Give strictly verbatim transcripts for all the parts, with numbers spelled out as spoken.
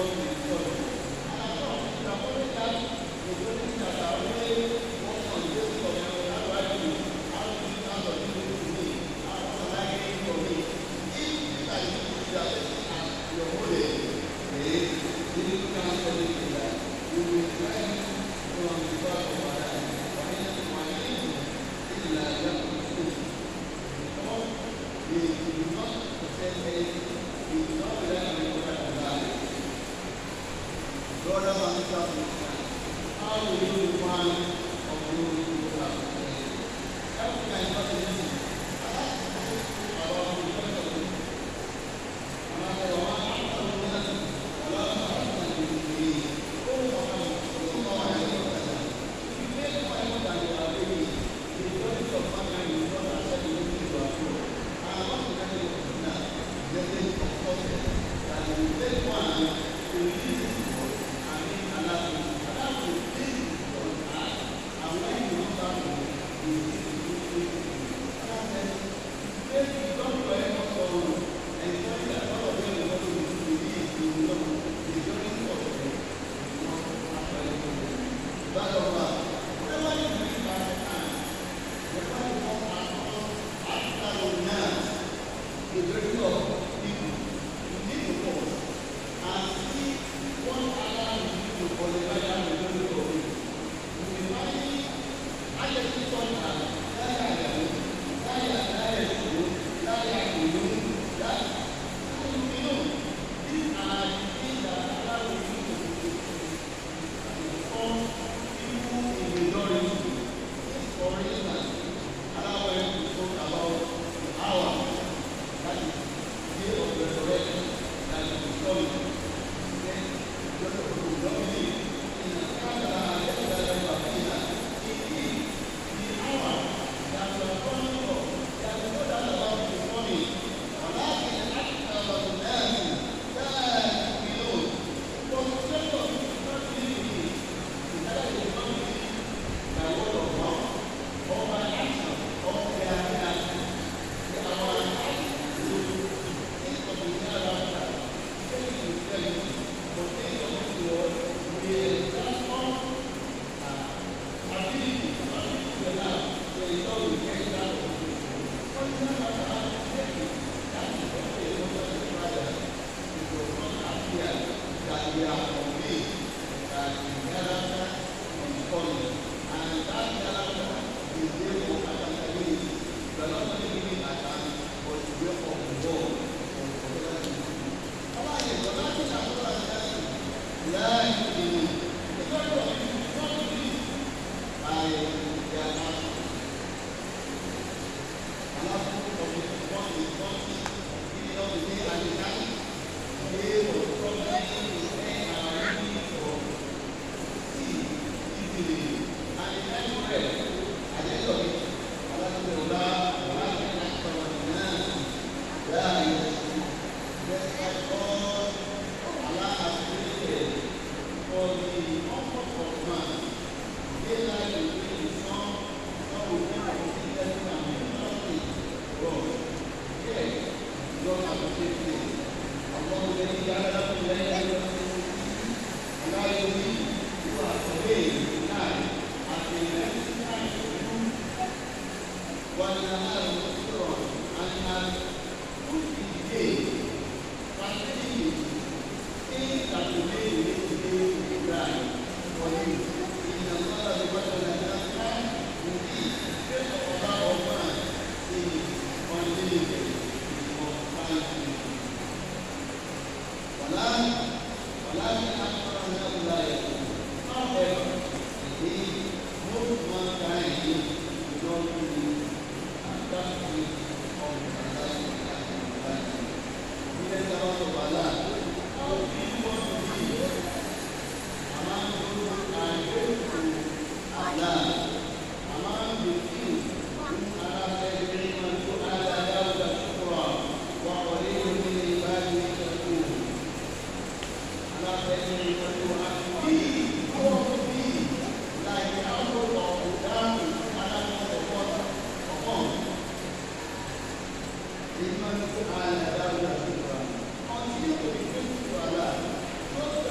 Continue to be faithful to Allah. Not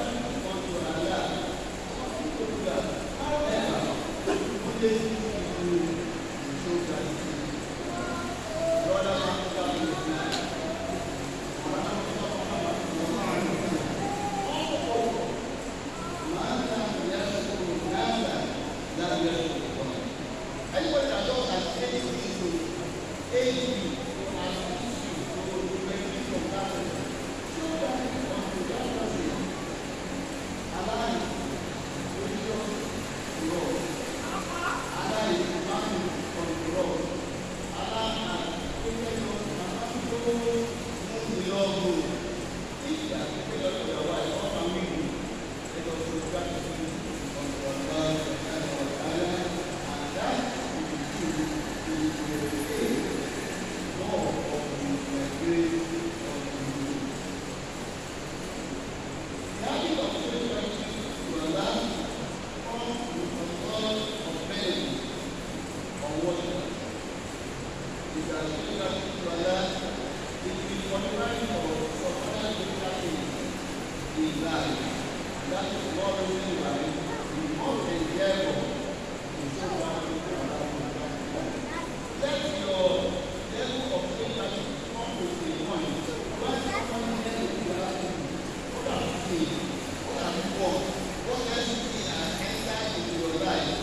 in life. And that is what we mean by we must endeavor to show what people around you. Let your level of sympathy come to a point where someone else will ask you, what have you seen? What have you done? What else you see has entered into your life?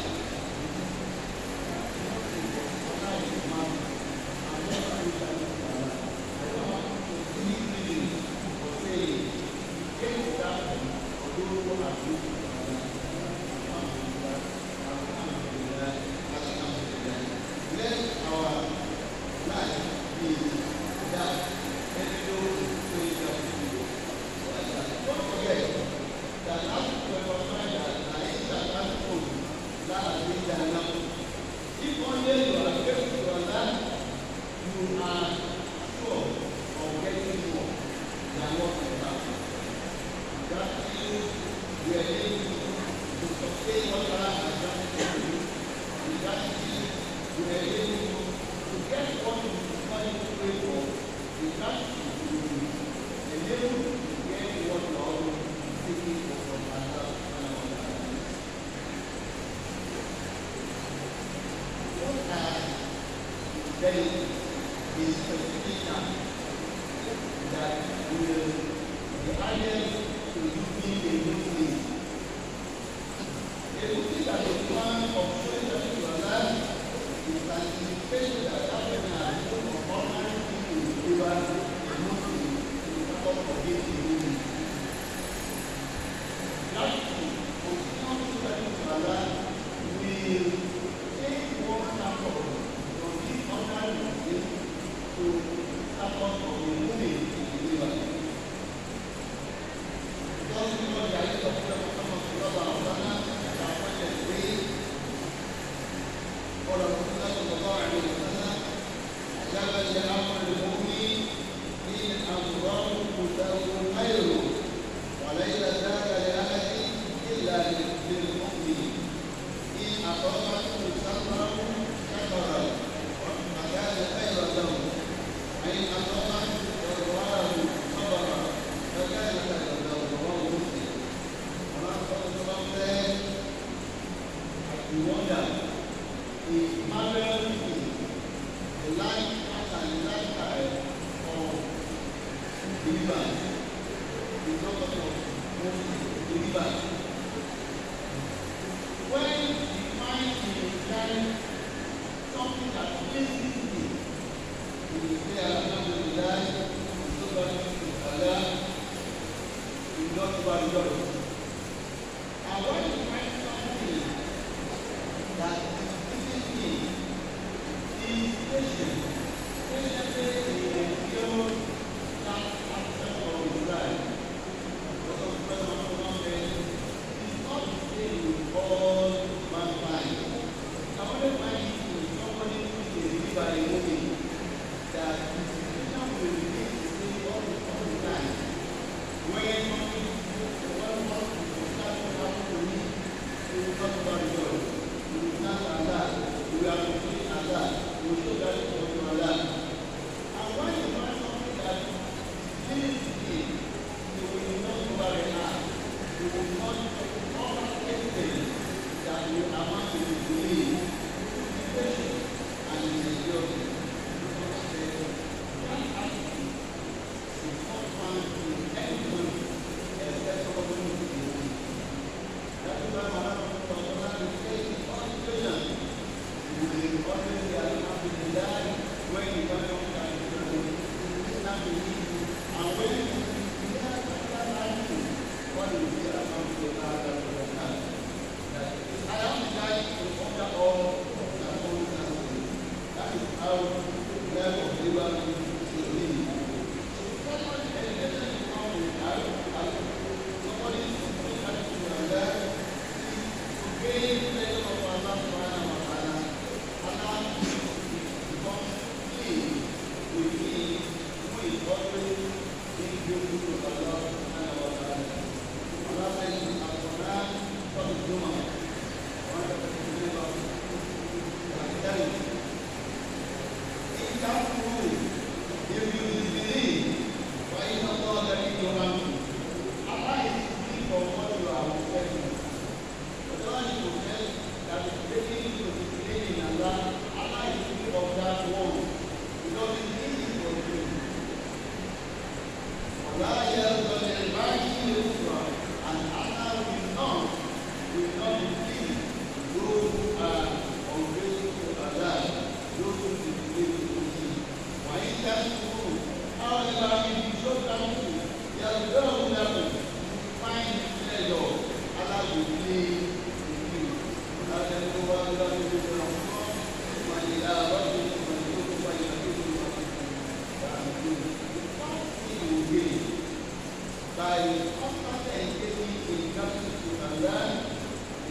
When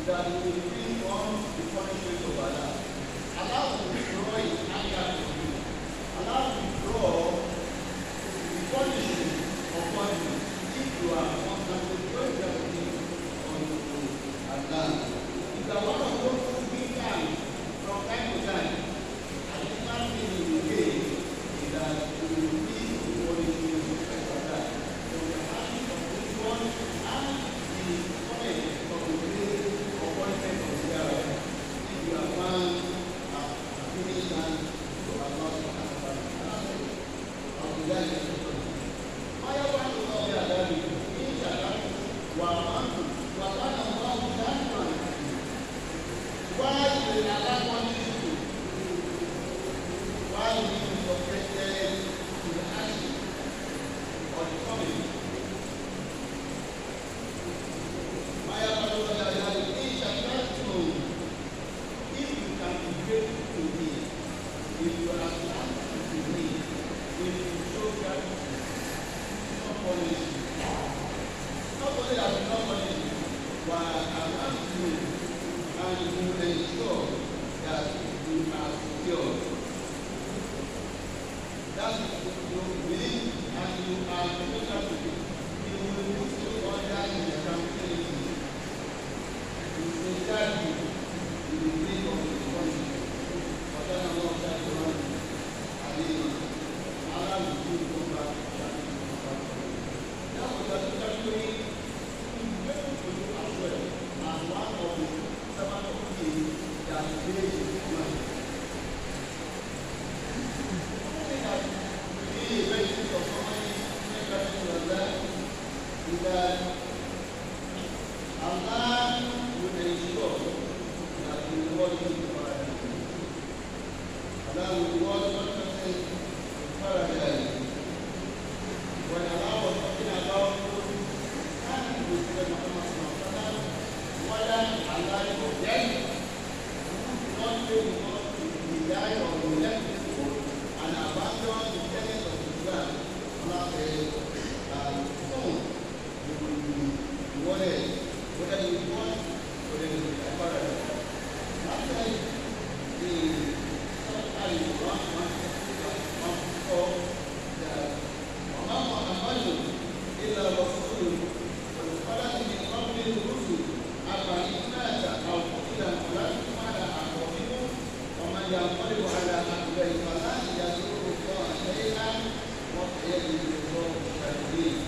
that we will bring on the punishment of Allah. Allah will withdraw his anger from you. Allah will withdraw the punishment upon you if you are constantly going everything unto Allah. If you are one of those who give time from time to time, and the human being in the way is that you will be the punishment of Allah. So the action of this one and the comment of the day appointment of the hour, if you are one of the time to Allah subhanahu wa ta'ala. Of the day of the day. Maya wa Allah ya Dari, inshallah, wa mantu, wa kana Allah ta'ala. Why will Allah punish you? Why will you be subjected to the action or the comment? Maya wa Allah ya Dari, inshallah, if you can be grateful to me, if you are thankful to me, if you show gratitude, not punish you. Not only that will not punish you, but I want you and you will ensure that you are secure. That you believe and you are closer to it. You will put you under in the accountability. You will guide you. You will bring up the punishment. But then I'm not trying to run. I mean, Allah will give you back. That was actually very to you as well as one of the seven of the that created the man. Something that really very good of somebody make us to Allah is that Allah will ensure that He will reward you in paradise. Allah will reward one person in paradise. When Allah was talking about and with the Muhammad sallallahu alaihi wasallam, whether Allah or dead, not really want to die or to let people and abandon the tenets of Islam. Allah says, um, soon you will be rewarded, whether you want or whether you will be paradise. After the Surah Al-Quran, one four, that وما محمد إلا رسول قد خلت من قبله الرسل أفإن مات أو قتل انقلبتم على أعقابكم ومن ينقلب على عقبيه فلن يضر الله شيئا وسيجزي الله الشاكرين.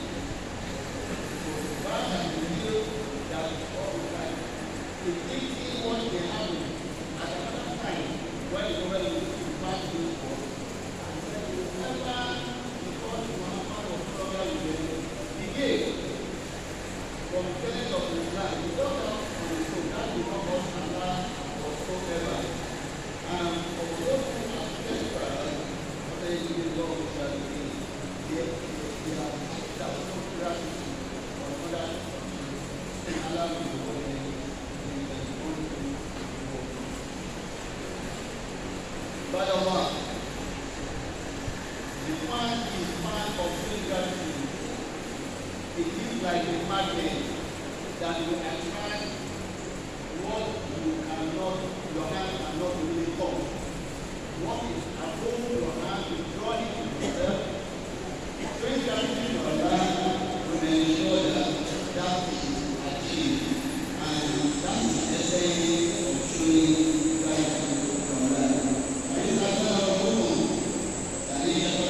God has revealed that all the time. If they see what they have at another time when the government is to pass this war, and said, you never he gave from the tenets of Islam. He don't have on the soul. That is not what Allah whatsoever. And for those who are desperate, they will go to the Yes, they have that no gratitude for other Allah will be holding in the own By Allah, the man is man of gratitude. It is like a magnet that will attract what you cannot, your hand cannot really touch. What is above your hand, you draw it to yourself. Showing gratitude to Allah will ensure that that is achieved. And that is the essence of showing gratitude to Allah. And it's like that of woman. That is the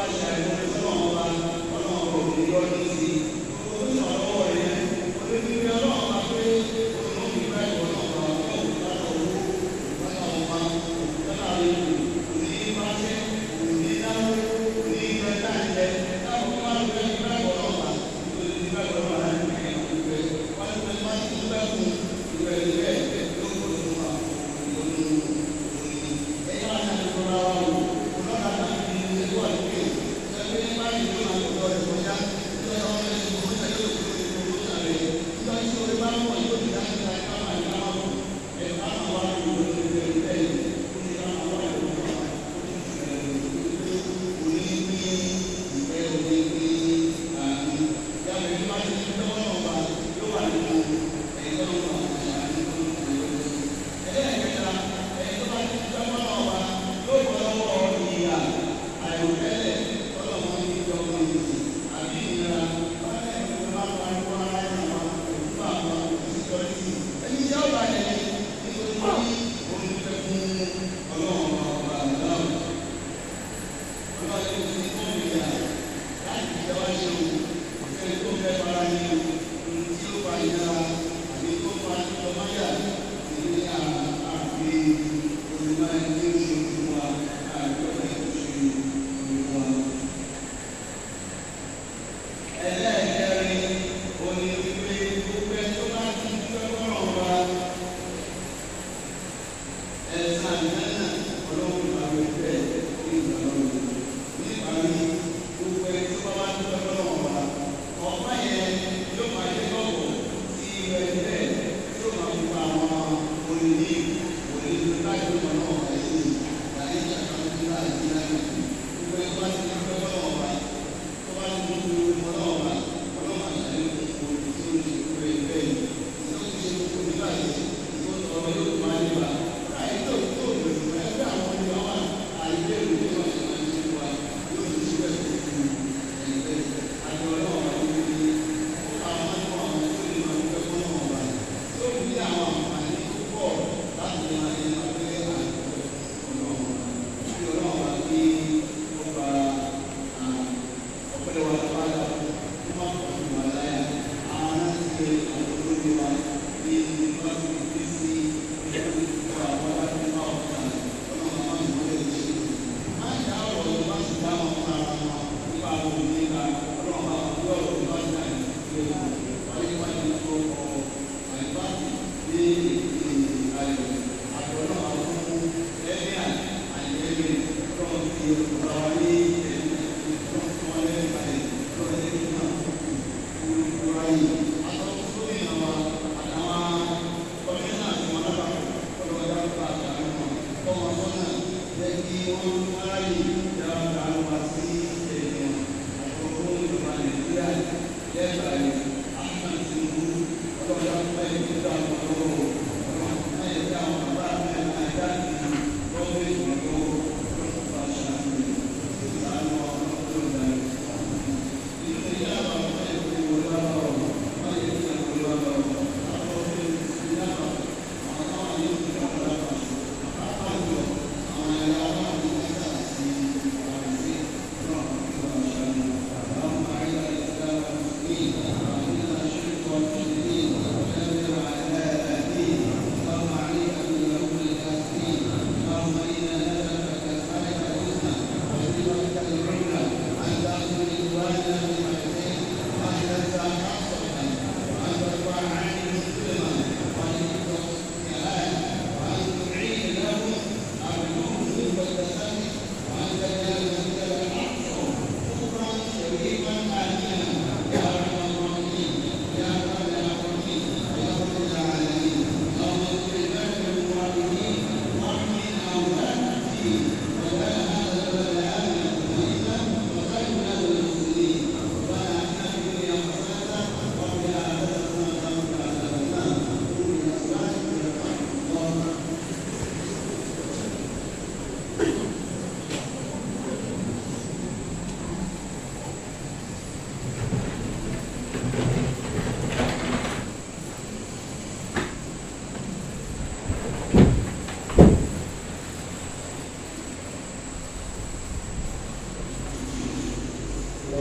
Thank you.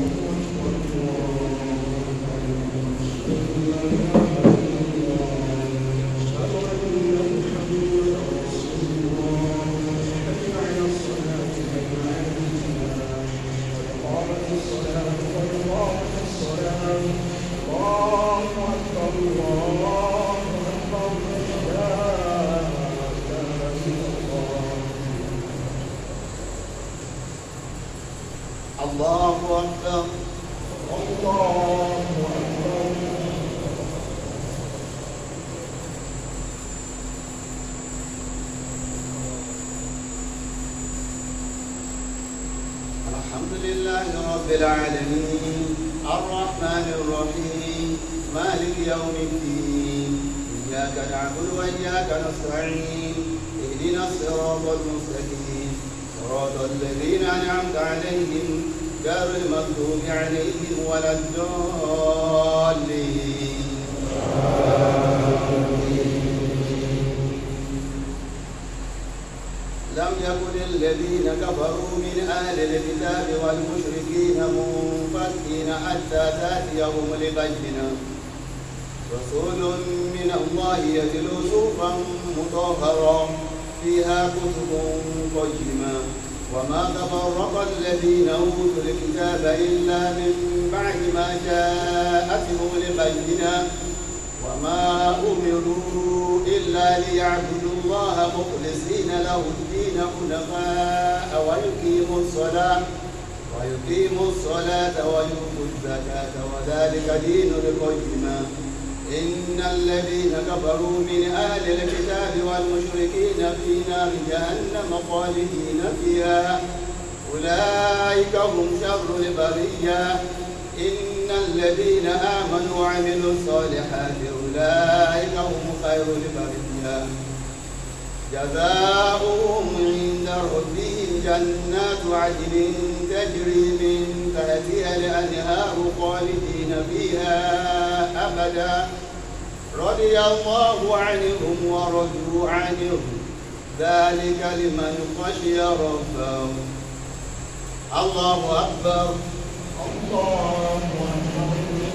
الله أكبر الله أكبر. الحمد لله رب العالمين الرحمن الرحيم مالك يوم الدين إياك نعبد وإياك نستعين اهدنا الصراط المستقيم صراط الذين أنعمت عليهم غير المغضوب عليهم ولا الضالين. لم يكن الذين كفروا من أهل الكتاب والمشركين منفكين حتى تأتيهم البينة رسول من الله يتلو صحفا مطهرا فيها كتب قيمة وما تفرق الذين أوتوا الكتاب إلا من بعد ما جاءتهم البينة وما أمروا إلا ليعبدوا الله مخلصين له الدين حنفاء ويقيموا الصلاة ويقيموا الصلاة ويؤتوا الزكاة وذلك دين القيمة. إن الذين كفروا من أهل الكتاب والمشركين في نار جهنم خالدين فيها أولئك هم شر البرية. إن الذين آمنوا وعملوا الصالحات أولئك هم خير البرية جزاؤهم عند ربهم جنات عدن تجري من تحتها الأنهار خالدين فيها أبدا رضي الله عنهم ورضوا عنه ذلك لمن خشي ربه. الله أكبر الله أكبر.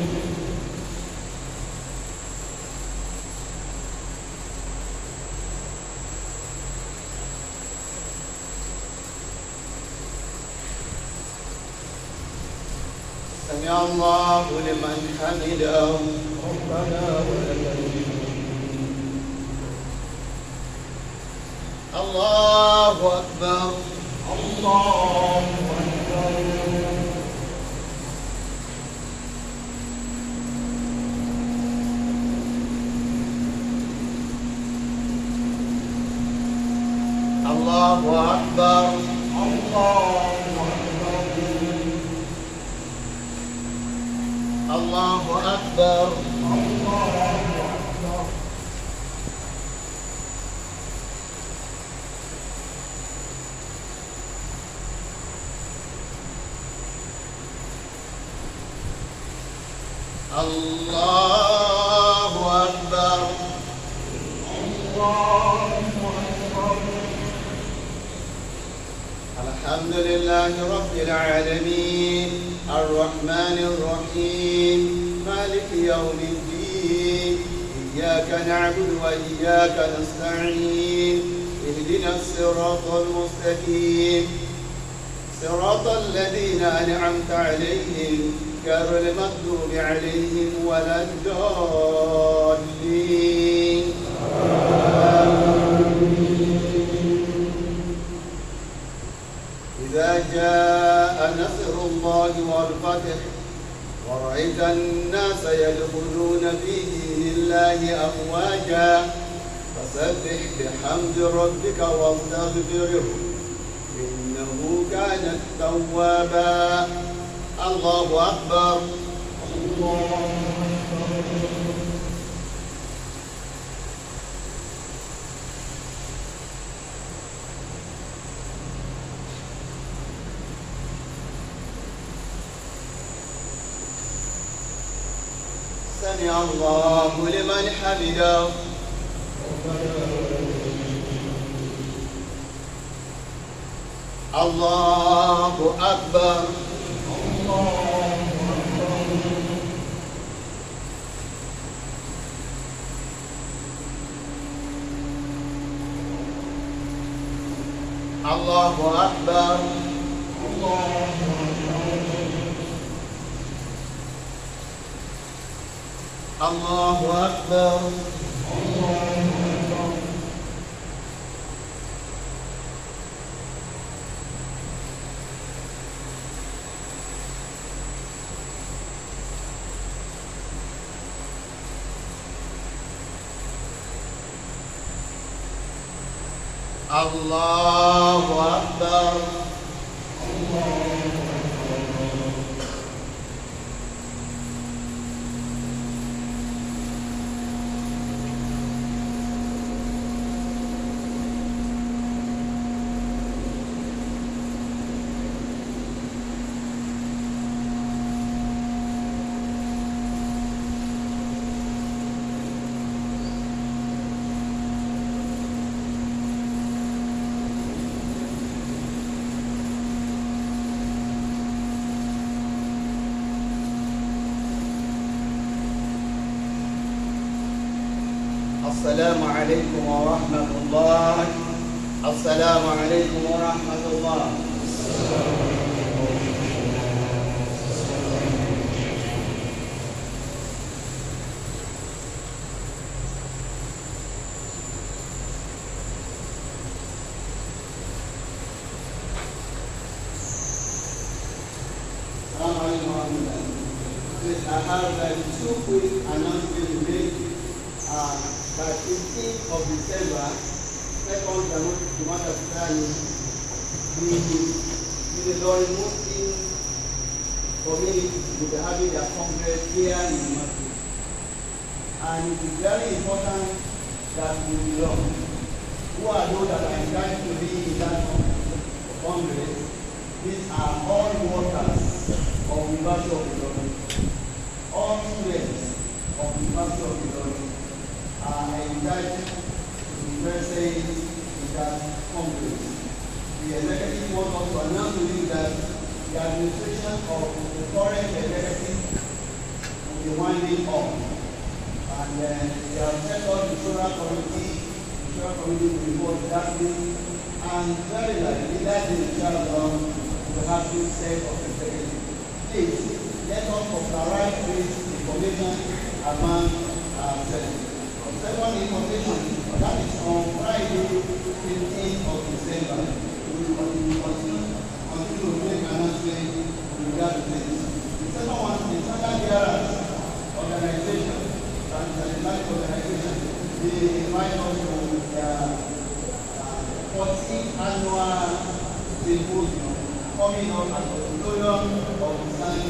سمع الله لمن حمده ربنا ولك الحمد. الله أكبر الله أكبر. الله أكبر الله الله أكبر الله أكبر. الله أكبر الله أكبر. الحمد لله رب العالمين الرحمن الرحيم مالك يوم الدين إياك نعبد وإياك نستعين اهدنا الصراط المستقيم صراط الذين أنعمت عليهم غير المغضوب عليهم ولا الضالين. إذا جاء نصر الله والفتح ورأيت الناس يدخلون في دين الله أفواجا فسبح بحمد ربك واستغفره إنه كان توابا. الله أكبر الله أكبر. سمع الله لمن حمده الله أكبر الله الله أكبر. الله أكبر. الله أكبر. السلام عليكم ورحمة الله. السلام عليكم ورحمة الله. السلام عليكم ورحمة الله. I have like two quick announcements to make. Uh, by fifteenth of December, second January, the the Lord Muslim community will be having their congress here in Madrid. And it is very important that we belong. Who are those that are invited to be in that congress? These are all workers of the University of Ilorin, all students of the University of Ilorin. are invited to be present in that congress. The executive wants us to announce to you that the administration of the current executive will be winding up. And uh, they have set up the Shura Committee. The Shura Committee will report that week. And very likely that in the Shura will have this set of executive. Please, let us popularize this information among ourselves. Second information, that is on Friday, fifteenth of December. We will continue, continue to make announcement with regard to this. The second one is Standard Bearers Organization, that is an Islamic organization. They invite us to their uh, fourteenth annual symposium coming up at the auditorium of Islamic